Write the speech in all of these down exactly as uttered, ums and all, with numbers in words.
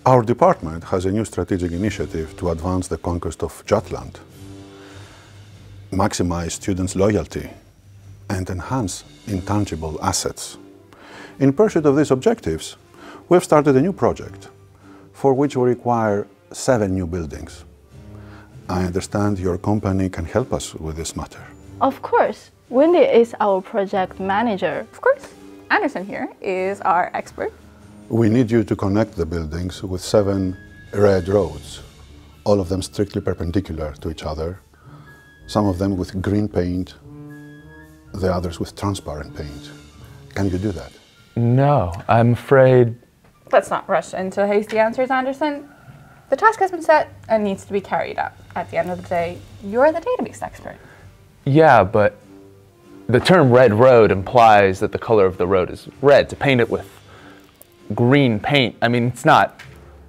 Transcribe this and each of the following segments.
Our department has a new strategic initiative to advance the conquest of Jutland, maximize students' loyalty, and enhance intangible assets. In pursuit of these objectives, we have started a new project for which we require seven new buildings. I understand your company can help us with this matter. Of course. Wendy is our project manager. Of course. Anderson here is our expert. We need you to connect the buildings with seven red roads, all of them strictly perpendicular to each other, some of them with green paint, the others with transparent paint. Can you do that? No, I'm afraid... Let's not rush into hasty answers, Anderson. The task has been set and needs to be carried out. At the end of the day, you're the database expert. Yeah, but the term red road implies that the color of the road is red. To paint it with green paint, I mean, it's not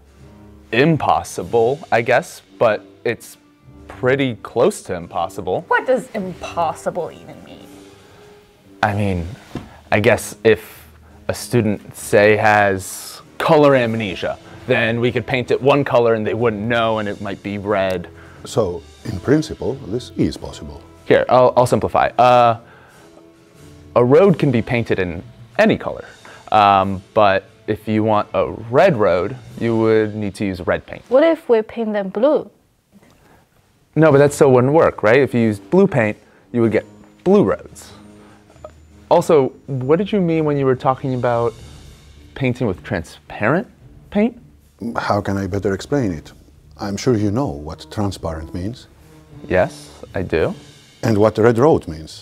impossible, I guess, but it's pretty close to impossible. What does impossible even mean? I mean, I guess if a student, say, has color amnesia, then we could paint it one color and they wouldn't know and it might be red. So, in principle, this is possible. Here, I'll, I'll simplify. Uh, a road can be painted in any color, um, but if you want a red road, you would need to use red paint. What if we paint them blue? No, but that still wouldn't work, right? If you used blue paint, you would get blue roads. Also, what did you mean when you were talking about painting with transparent paint? How can I better explain it? I'm sure you know what transparent means. Yes, I do. And what red road means.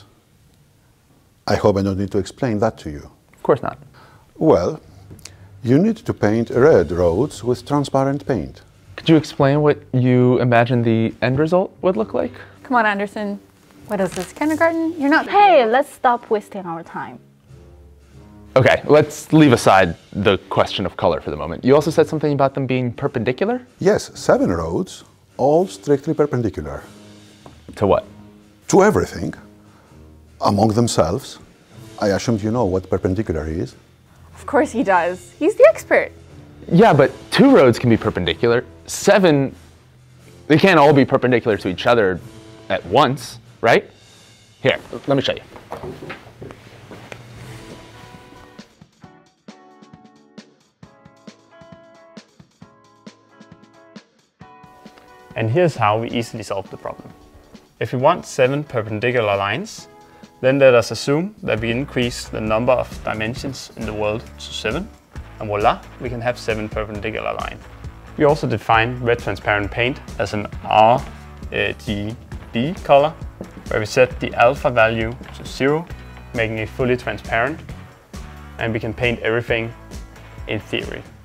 I hope I don't need to explain that to you. Of course not. Well, you need to paint red roads with transparent paint. Could you explain what you imagine the end result would look like? Come on, Anderson. What is this, kindergarten? You're not... Hey, let's stop wasting our time. Okay, let's leave aside the question of color for the moment. You also said something about them being perpendicular? Yes, seven roads, all strictly perpendicular. To what? To everything. Among themselves. I assumed you know what perpendicular is. Of course he does. He's the expert. Yeah, but two roads can be perpendicular. Seven, they can't all be perpendicular to each other at once, right? Here, let me show you. And here's how we easily solve the problem. If we want seven perpendicular lines, then let us assume that we increase the number of dimensions in the world to seven, and voila, we can have seven perpendicular lines. We also define red transparent paint as an R G B color, where we set the alpha value to zero, making it fully transparent, and we can paint everything in theory.